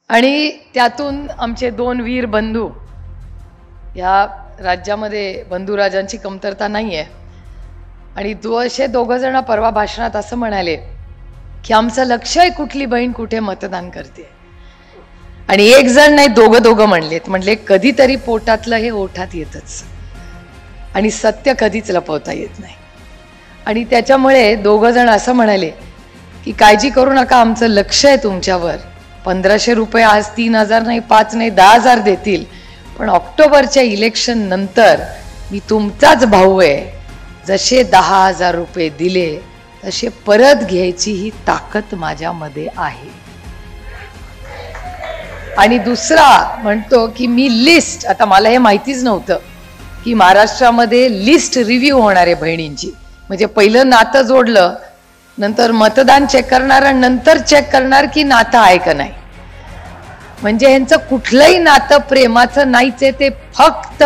आणि त्यातून आमचे दोन वीर बंधू, या राज्यामध्ये बंधुराजांची कमतरता नाही आहे, आणि असे दोघं जण परवा भाषणात असं म्हणाले की आमचं लक्ष आहे कुठली बहीण कुठे मतदान करते, आणि एक जण नाही दोघं म्हणले कधीतरी पोटातलं हे ओठात येतच आणि सत्य कधीच लपवता येत नाही. आणि त्याच्यामुळे दोघं जण असं म्हणाले की काळजी करू नका, आमचं लक्ष आहे तुमच्यावर. 1500 रुपये आज 3000 नाही, 5 नाही, 10,000 देतील, पण ऑक्टोबरच्या इलेक्शन नंतर मी तुमचाच भाऊ आहे. जसे 10,000 रुपये दिले तसे परत घ्यायची ही ताकद माझ्यामध्ये आहे. आणि दुसरा म्हणतो की मी लिस्ट, आता मला हे माहितीच नव्हतं की महाराष्ट्रामध्ये लिस्ट रिव्ह्यू होणार आहे बहिणींची. म्हणजे पहिलं नातं जोडलं, नंतर मतदान चेक करणार आणि नंतर चेक करणार की नातं आहे का नाही. म्हणजे ह्यांचं कुठलंही नातं प्रेमाचं नाहीच आहे, ते फक्त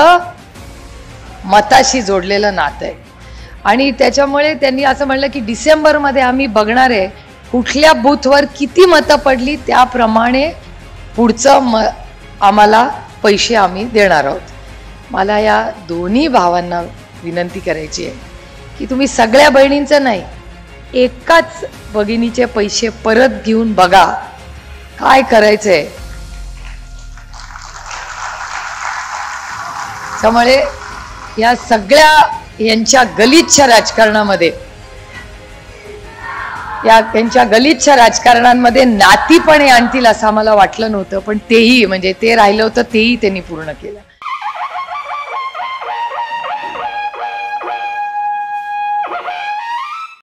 मताशी जोडलेलं नातं आहे. आणि त्याच्यामुळे त्यांनी असं म्हणलं की डिसेंबरमध्ये आम्ही बघणार आहे कुठल्या बूथवर किती मतं पडली, त्याप्रमाणे पुढचं आम्हाला पैसे आम्ही देणार आहोत. मला या दोन्ही भावांना विनंती करायची आहे की तुम्ही सगळ्या बहिणींचं नाही, एकाच भगिनीचे पैसे परत घेऊन बघा काय करायचंय. त्यामुळे या सगळ्या यांच्या गलिच्छ राजकारणामध्ये, यांच्या गलिच्छ राजकारणांमध्ये नातीपणे आणतील असं आम्हाला वाटलं नव्हतं, पण तेही म्हणजे ते राहिलं होतं तेही त्यांनी पूर्ण केलं.